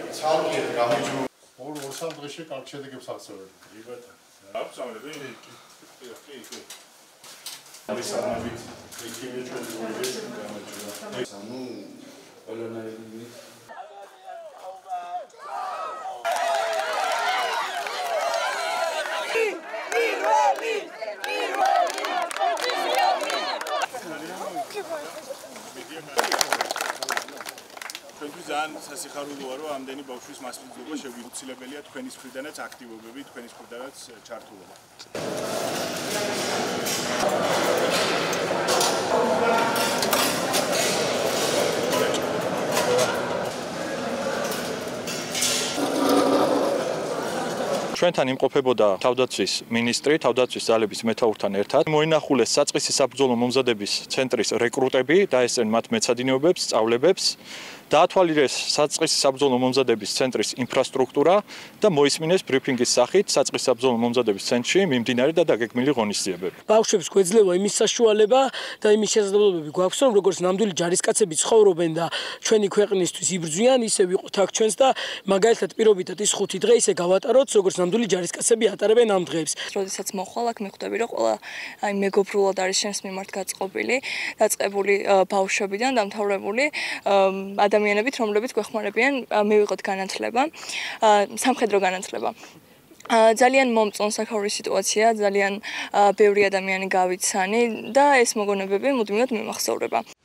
ცალკე გამიჯო ორ-სამ დღეში კარგ შედეგებს აღწევენ. აბსოლუტურად. კი. არის სამებით იქიმი ჩვენი გუნდი გამარჯვება. ანუ ყველანაირი თქვენთვის ძალიან სასიხარულოა, რომ ამდენი ბავშვის მასპინძლობა შეგვიძლია თქვენის მხრიდანაც აქტივობები, თქვენის მხრიდანაც ჩართულობა. ჩვენთან იმყოფებოდა თავდაცვის მინისტრი, თავდაცვის ძალების მეთაურთან ერთად. მოინახულეს საწყისი საბრძოლო მომზადების ცენტრის რეკრუტები, დაესწრნენ მათ მეცადინეობებს, სწავლებებს. დაათვალიერეს საწყისი საბრძოლო მომზადების ცენტრის ინფრასტრუქტურა და მოისმინეს ბრიფინგის სახით საწყისი საბრძოლო მომზადების ცენტრში მიმდინარე და დაგეგმილი ღონისძიებები. ბავშვებს გვეძლევა იმის საშუალება და იმის შესაძლებლობები გვაქვს, რომ როგორც ნამდვილი ჯარისკაცები ცხოვრობენ და ჩვენი ქვეყნისთვის იბრძვიან, ისე ვიყოთ აქ ჩვენს და მაგალითად პირობითად ის 5 დღე ისე გავატაროთ, როგორც ნამდვილი ჯარისკაცები ატარებენ ამ დღეებს. როდესაც მოხვალ აქ მეხვდები, რომ ყველა აი მეგობრულად არის შენს მიმართ გაწყობილი, დაწყებული ბავშვებიდან დამთავრებული ადამიანებით, რომლებიც გვეხმარებიან მივიღოთ განათლება, სამხედრო განათლება. ძალიან მომწონს აქაური სიტუაცია, ძალიან ბევრი ადამიანი გავიცანი და ეს მოგონებები მუდმივად მიმახსოვრება.